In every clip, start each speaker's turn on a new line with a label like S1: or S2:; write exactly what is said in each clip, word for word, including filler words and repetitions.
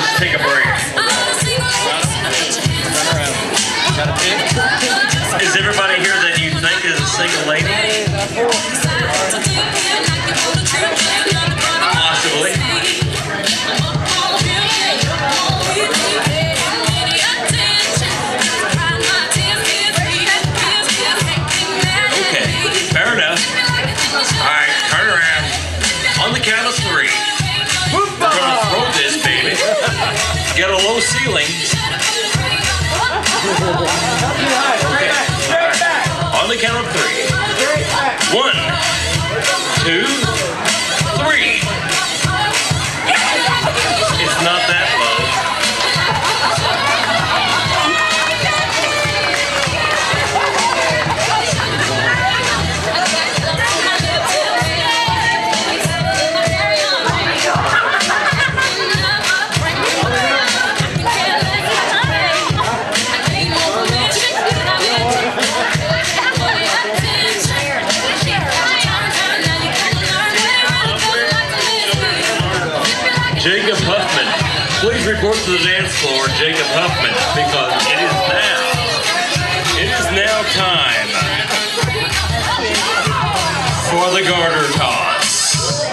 S1: let's take a break. Is everybody here that you think is a single lady? Possibly. Okay, fair enough. Alright, turn around. On the count of three. We're gonna throw this baby. Get a low ceiling. Okay. Right. On the count of three. One, two, three. It's not that low. Jacob Huffman, please report to the dance floor, Jacob Huffman, because it is now, it is now time for the garter toss.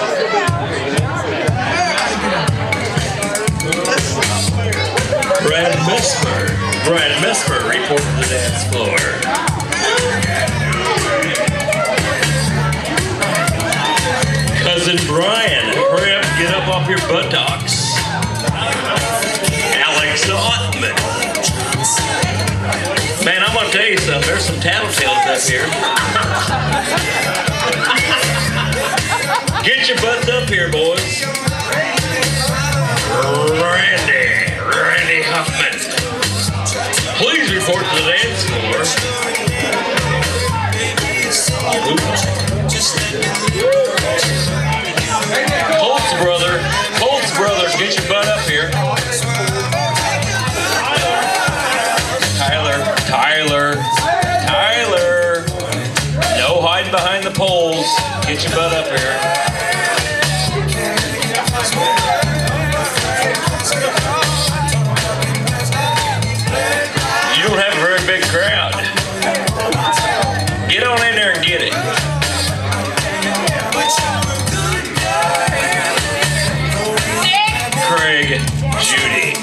S1: Brad Mesmer, Brad Mesmer, report to the dance floor. Cousin Brian, hurry up and get up off your buttocks. Alex Ottman. Man, I'm gonna tell you something. There's some tattletales up here. Get your butts up here, boys. Randy, Randy Huffman. Please report to the dance floor. Colt's brother, Colt's brother, get your butt up here. Tyler, Tyler, Tyler. No hiding behind the poles. Get your butt up here. You don't have a very big crowd. Get on in there and get it. Craig, Judy.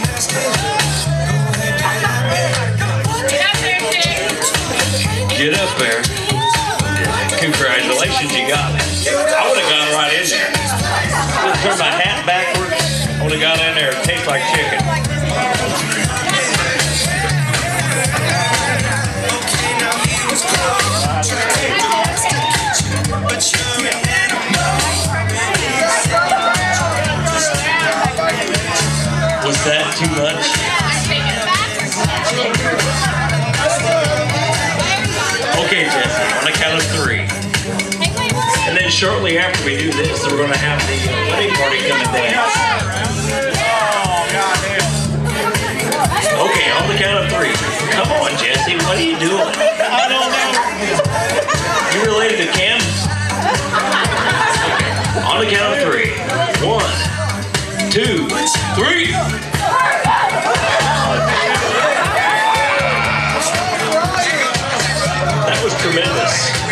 S1: Get up there. Congratulations, you got it. I would have gone right in there. Just turn my hat backwards. I would have got in there. It tastes like chicken. Was that too much? Okay, Jesse, on the count of three. And then shortly after we do this, we're going to have the wedding party come and dance. Okay, on the count of three. Come on, Jesse, what are you doing? I don't know. You related to Kim? Okay, on the count of three. One, two, three. That was tremendous.